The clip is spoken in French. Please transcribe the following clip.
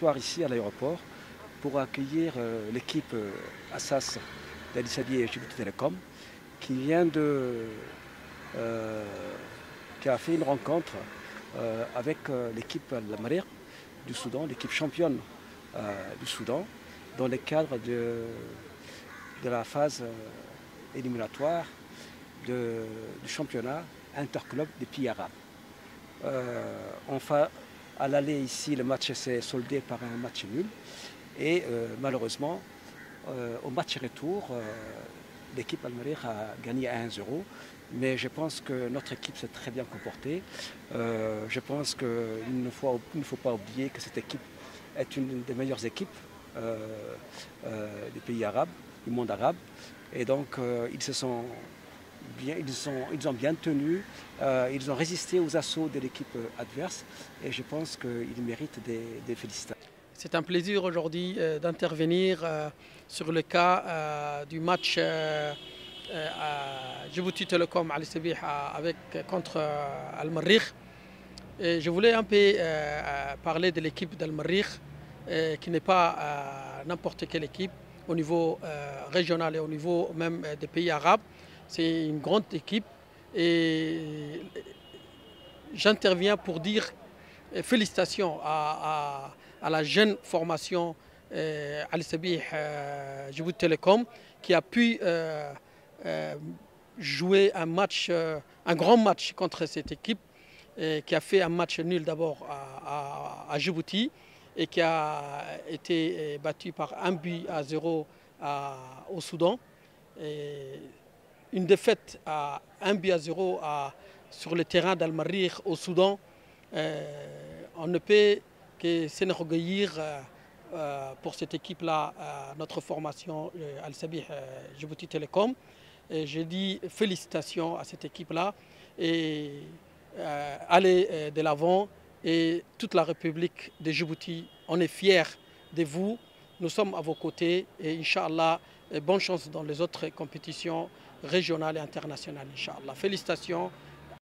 soir ici à l'aéroport pour accueillir l'équipe Assas d'Al Sabi et Djibouti Telecom qui vient qui a fait une rencontre avec l'équipe Al-Marir du Soudan, l'équipe championne du Soudan, dans le cadre de la phase éliminatoire du championnat interclub des pays arabes. Enfin, à l'aller ici, le match s'est soldé par un match nul. Et malheureusement, au match retour, l'équipe Al-Marir a gagné 1-0. Mais je pense que notre équipe s'est très bien comportée. Je pense qu'il ne faut pas oublier que cette équipe est une des meilleures équipes des pays arabes, du monde arabe. Et donc, ils ont bien tenu, ils ont résisté aux assauts de l'équipe adverse et je pense qu'ils méritent des félicitations. C'est un plaisir aujourd'hui d'intervenir sur le cas du match à Djibouti Telecom Al Sabih contre Al-Marir. Je voulais un peu parler de l'équipe d'Al-Marir qui n'est pas n'importe quelle équipe au niveau régional et au niveau même des pays arabes. C'est une grande équipe et j'interviens pour dire félicitations à la jeune formation Al Sabih Djibouti Telecom qui a pu jouer un grand match contre cette équipe qui a fait un match nul d'abord à Djibouti et qui a été battu par 1-0 au Soudan. Une défaite à 1-0 sur le terrain d'Al-Marir au Soudan, on ne peut que s'enorgueillir pour cette équipe-là, notre formation Al Sabih Djibouti Telecom. Je dis félicitations à cette équipe-là et allez de l'avant. Et toute la République de Djibouti, on est fiers de vous. Nous sommes à vos côtés et Inch'Allah, bonne chance dans les autres compétitions régionales et internationales. Inch'Allah. Félicitations